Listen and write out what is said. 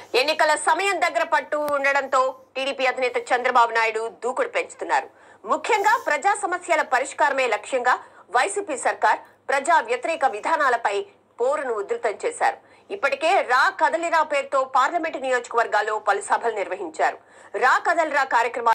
ఎన్నికల సమయం దగ్గర పట్టు ఉండడంతో టీడీపీ అధినేత చంద్రబాబు నాయుడు దూకుడు పెంచుతున్నారు. ముఖ్యంగా ప్రజా సమస్యల పరిష్కారమే లక్ష్యంగా వైసీపీ సర్కార్ ప్రజా వ్యతిరేక విధానాలపై పోరును ఉధృతం చేశారు. ఇప్పటికే రా కదలిరా పేరుతో పార్లమెంటు నియోజకవర్గాల్లో పలు సభలు నిర్వహించారు. రా కదలిరా కార్యక్రమాలు